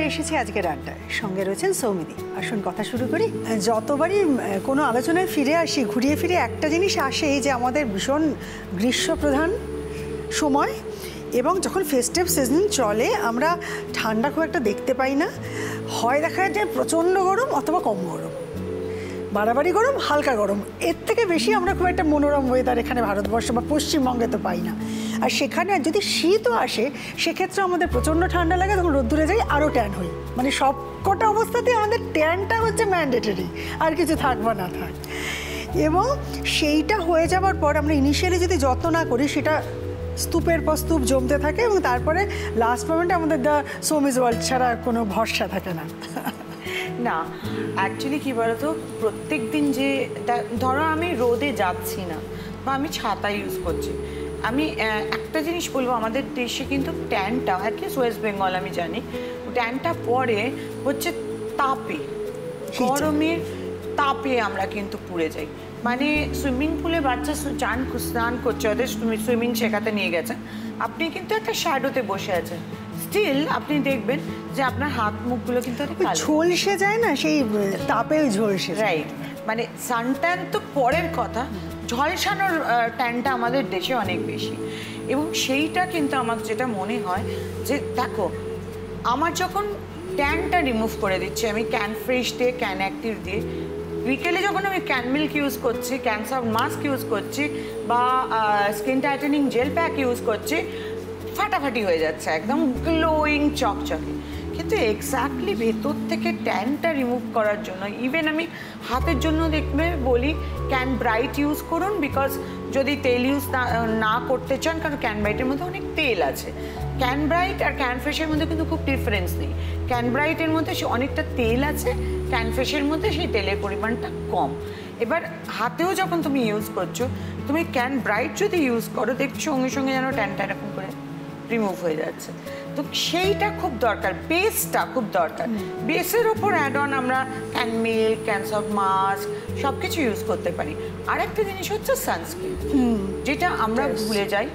এসেছি আজকের আড্ডায়, সঙ্গে রয়েছেন সৌমিদি। আসুন কথা শুরু করি। যতবারই কোনো আলোচনায় ফিরে আসি, ঘুরিয়ে ফিরে একটা জিনিস আসে যে আমাদের ভীষণ গ্রীষ্মপ্রধান সময়, এবং যখন ফেস্টিভ সিজন চলে আমরা ঠান্ডা খুব একটা দেখতে পাই না। হয় দেখা যায় প্রচণ্ড গরম অথবা কম গরম, বাড়াবাড়ি গরম, হালকা গরম, এর থেকে বেশি আমরা খুব একটা মনোরম ওয়েদার এখানে ভারতবর্ষ বা পশ্চিমবঙ্গে তো পাই না। আর সেখানে যদি শীতও আসে সেক্ষেত্রে আমাদের প্রচণ্ড ঠান্ডা লাগে, তখন রোদ্দুরে যাই আরও ট্যান হই। মানে সব কটা অবস্থাতেই আমাদের ট্যানটা হচ্ছে ম্যান্ডেটরি, আর কিছু থাক বা না থাক। এবং সেইটা হয়ে যাওয়ার পর আমরা ইনিশিয়ালি যদি যত্ন না করি সেটা স্তূপের পর স্তূপ জমতে থাকে, এবং তারপরে লাস্ট মোমেন্টে আমাদের দ্য সোমিজ ওয়ার্ল্ড ছাড়া কোনো ভরসা থাকে না। না, অ্যাকচুয়ালি কী বলতো, প্রত্যেক দিন যে ধরো আমি রোদে যাচ্ছি না বা আমি ছাতা ইউজ করছি, আমি একটা জিনিস বলবো, আমাদের দেশে কিন্তু ট্যানটা, অ্যাটলিস্ট ওয়েস্ট বেঙ্গল আমি জানি, ট্যানটা পরে হচ্ছে তাপে, গরমের তাপে আমরা কিন্তু পুড়ে যাই। মানে সুইমিং পুলে বাচ্চা স্নান করছে, ওদের সুইমিং শেখাতে নিয়ে গেছেন, আপনি কিন্তু একটা শ্যাডোতে বসে আছেন, স্টিল আপনি দেখবেন যে আপনার হাত মুখগুলো কিন্তু ঝলসে যায় না, সেই তাপে ঝলসে। রাইট, মানে সানট্যান তো পরের কথা, ঝলসানোর ট্যানটা আমাদের দেশে অনেক বেশি। এবং সেইটা কিন্তু আমার যেটা মনে হয় যে দেখো, আমার যখন ট্যানটা রিমুভ করে দিচ্ছি আমি ক্যান ফ্রেশ দিয়ে, ক্যান অ্যাক্টিভ দিয়ে, বিকেলে যখন আমি ক্যান মিল্ক ইউজ করছি, ক্যান্সার মাস্ক ইউজ করছি বা skin tightening gel pack use করছি, ফাটাফাটি হয়ে যাচ্ছে, একদম গ্লোয়িং চকচকে। কিন্তু এক্স্যাক্টলি ভেতর থেকে ট্যানটা রিমুভ করার জন্য, ইভেন আমি হাতের জন্য দেখবে বলি ক্যান ব্রাইট ইউজ করুন, বিকজ যদি তেল ইউজ না করতে চান, কারণ ক্যান ব্রাইটের মধ্যে অনেক তেল আছে। ক্যান ব্রাইট আর ক্যান ফ্রেশের মধ্যে কিন্তু খুব ডিফারেন্স নেই। ক্যান ব্রাইটের মধ্যে অনেকটা তেল আছে, ক্যান ফ্রেশের মধ্যে সেই তেলের পরিমাণটা কম। এবার হাতেও যখন তুমি ইউজ করছো, তুমি ক্যান ব্রাইট যদি ইউজ করো, দেখছো সঙ্গে সঙ্গে যেন ট্যানটা এরকম করে রিমুভ হয়ে যাচ্ছে। তো সেইটা খুব দরকার, বেসটা খুব দরকার। বেসের ওপর অ্যাড অন আমরা ক্যান মিল্ক, ক্যান্সার মাস্ক সব কিছু ইউজ করতে পারি। আর একটা জিনিস হচ্ছে সানস্ক্রিন, যেটা আমরা ভুলে যাই।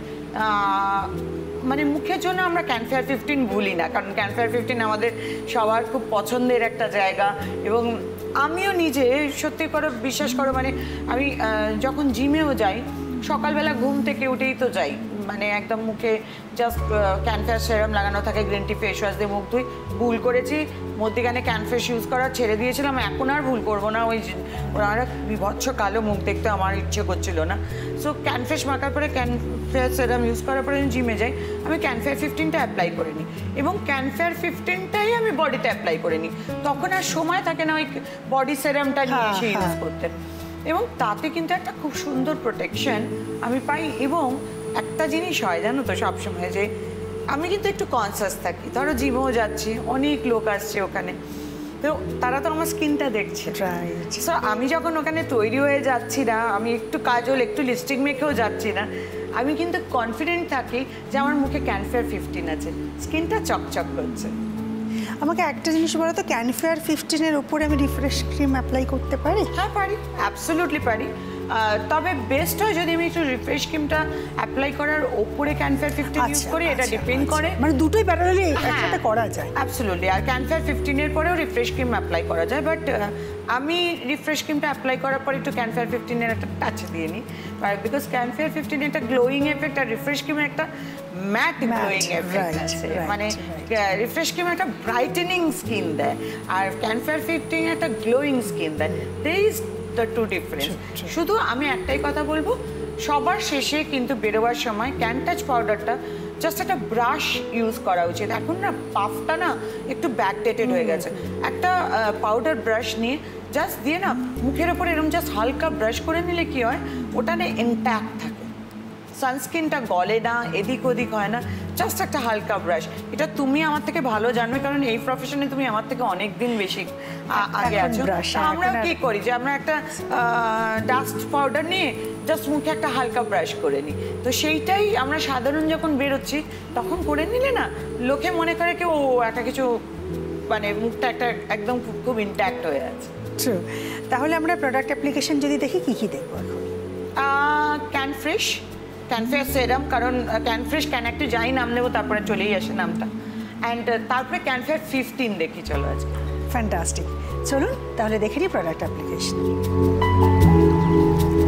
মানে মুখের জন্য আমরা ক্যানফেয়ার 15 ভুলি না, কারণ ক্যানফেয়ার 15 আমাদের সবার খুব পছন্দের একটা জায়গা। এবং আমিও নিজে সত্যি করে বিশ্বাস করো, মানে আমি যখন জিমেও যাই, সকালবেলা ঘুম থেকে উঠেই তো যাই, মানে একদম মুখে জাস্ট ক্যানফেয়ার সেরাম লাগানো থাকে, গ্রিন টি ফেস ওয়াশ দিয়ে মুখ ধুই। ভুল করেছি, মধ্যেখানে ক্যানফেস ইউজ করা ছেড়ে দিয়েছিলাম, এখন আর ভুল করবো না। ওই ওরা বিভৎস কালো মুখ দেখতে আমার ইচ্ছে করছিল না। সো ক্যানফেস মাখার পরে ক্যানফেয়ার সেরাম ইউজ করার পরে আমি জিমে যাই, আমি ক্যানফেয়ার 15টা অ্যাপ্লাই করে নিই, এবং ক্যানফেয়ার 15টাই আমি বডিতে অ্যাপ্লাই করে নিই। তখন আর সময় থাকে না ওই বডি সেরামটা নিয়ে ইউজ করতে, এবং তাতে কিন্তু একটা খুব সুন্দর প্রোটেকশন আমি পাই। এবং একটা জিনিস হয় জানো তো সবসময়, যে আমি কিন্তু একটু কনসাস থাকি, ধরো জিমেও যাচ্ছি, অনেক লোক আসছে ওখানে, তো তারা তো আমার স্কিনটা দেখছে। সো আমি যখন ওখানে তৈরি হয়ে যাচ্ছি না, আমি একটু কাজল, একটু লিপস্টিক মেখেও যাচ্ছি না, আমি কিন্তু কনফিডেন্ট থাকি যে আমার মুখে ক্যানফেয়ার 15 আছে, স্কিনটা চকচক করছে। আমাকে একটা জিনিস বলো তো, ক্যানফেয়ার 15-এর উপরে আমি রিফ্রেশ ক্রিম অ্যাপ্লাই করতে পারি? হ্যাঁ পারি, অ্যাবসলিউটলি পারি। তবে বেস্ট হয় যদি আমি একটু রিফ্রেশ ক্রিমটা অ্যাপ্লাই করার ওপরে ক্যানফেয়ার 15 ইউজ করি, এটা ডিপেন্ড করে, মানে দুটোই প্যারালালি একসাথে করা যায়। অ্যাবসলিউটলি। আর ক্যানফেয়ার 15-এর পরেও রিফ্রেশ ক্রিম অ্যাপ্লাই করা যায়, বাট আমি রিফ্রেশ ক্রিমটা অ্যাপ্লাই করার পর একটু ক্যানফেয়ার 15-এর একটা টাচ দিয়ে নিই, বিকজ ক্যানফেয়ার 15 একটা গ্লোয়িং এফেক্ট, আর রিফ্রেশ ক্রিমের একটা ম্যাট গ্লোয়িং এফেক্ট আছে। মানে রিফ্রেশ ক্রিম একটা ব্রাইটেনিং স্কিন দেয়, আর ক্যানফেয়ার 15 একটা গ্লোয়িং স্কিন দেয়। There is the two difference. শুধু আমি একটাই কথা বলবো, সবার শেষে কিন্তু বেরোবার সময় ক্যান টাচ পাউডারটা জাস্ট একটা ব্রাশ ইউজ করা উচিত। এখন না পাফটা না একটু ব্যাকডেটেড হয়ে গেছে, একটা পাউডার ব্রাশ নিয়ে জাস্ট দিয়ে না মুখের ওপর এরকম জাস্ট হালকা ব্রাশ করে নিলে কি হয়, ওটা না ইনট্যাক্ট থাকে, সানস্ক্রিনটা গলে না, এদিক ওদিক হয় না, জাস্ট একটা হালকা ব্রাশ। এটা তুমি আমার থেকে ভালো জানবে, কারণ এই প্রফেশনে তুমি আমার থেকে অনেক দিন বেশি আগে আছো। আমরা কি করি যে আমরা একটা ডাস্ট পাউডার নিয়ে জাস্ট মুখে একটা হালকা ব্রাশ করে নিই, তো সেইটাই আমরা সাধারণ যখন বেরোচ্ছি তখন করে নিলে না লোকে মনে করে কি ও একটা কিছু, মানে মুখটা একটা একদম খুব ইনট্যাক্ট হয়ে আছে। তাহলে আমরা প্রোডাক্ট অ্যাপ্লিকেশন যদি দেখি কি কি দেখবো এখন? ক্যান ফ্রেশ, ক্যানফেয়ার সেরাম, কারণ ক্যান ফ্রেশ ক্যান একটু যাই নাম নেবো তারপরে চলেই আসে নামটা। অ্যান্ড তারপরে ক্যানফেয়ার 15 দেখি চলো আজকে। ফ্যান্টাস্টিক, চলুন তাহলে দেখে নিই প্রোডাক্ট অ্যাপ্লিকেশন।